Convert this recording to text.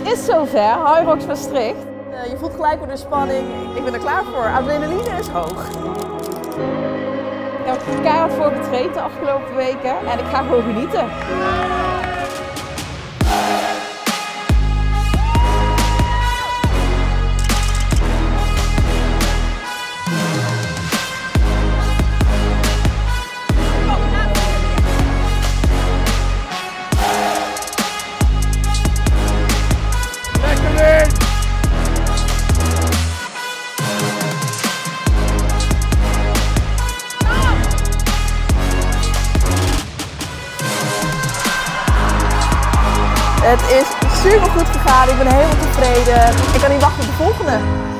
is zover, HYROX Maastricht. Je voelt gelijk weer de spanning. Ik ben er klaar voor. Adrenaline is hoog. Ik heb er keihard voor getraind de afgelopen weken en ik ga gewoon genieten. Het is super goed gegaan, ik ben helemaal tevreden. Ik kan niet wachten op de volgende.